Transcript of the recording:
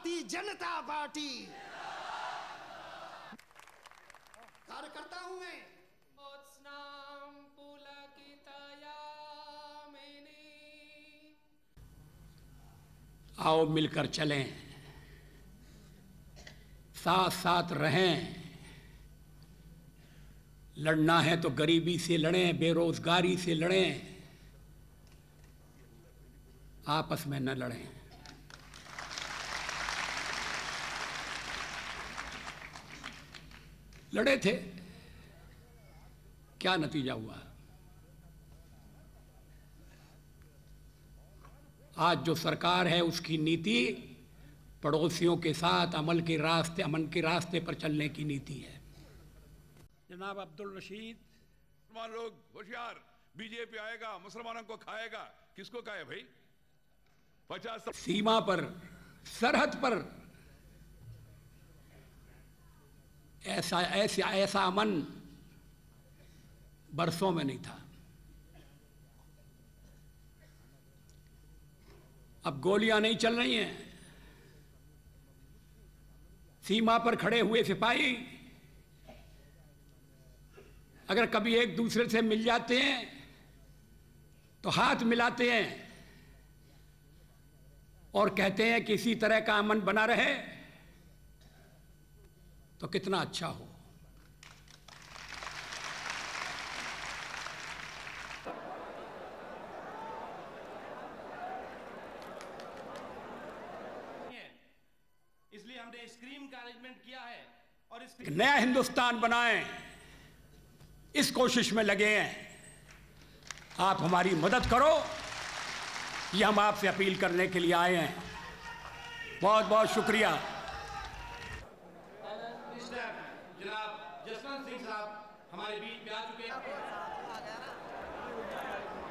Bharatiya Janata party. कार्यकर्ता हूं मैं। आओ मिलकर चलें, साथ साथ रहें। लड़ना है तो गरीबी से लड़ें, बेरोजगारी से लड़ें, आपस में न लड़ें। लड़े थे, क्या नतीजा हुआ? आज जो सरकार है उसकी नीति पड़ोसियों के साथ अमन के रास्ते पर चलने की नीति है। जनाब अब्दुल रशीद, मुसलमान लोग होशियार, बीजेपी आएगा मुसलमानों को खाएगा। किसको खाए भाई? 50 सीमा पर, सरहद पर ऐसा अमन बरसों में नहीं था। अब गोलियां नहीं चल रही हैं। सीमा पर खड़े हुए सिपाही अगर कभी एक दूसरे से मिल जाते हैं तो हाथ मिलाते हैं और कहते हैं कि इसी तरह का अमन बना रहे तो कितना अच्छा हो। इसलिए हमने स्क्रीन का अरेंजमेंट किया है और एक नया हिंदुस्तान बनाएं, इस कोशिश में लगे हैं। आप हमारी मदद करो, ये हम आपसे अपील करने के लिए आए हैं। बहुत बहुत शुक्रिया। जनाब जसवंत सिंह साहब हमारे बीच में आ चुके हैं।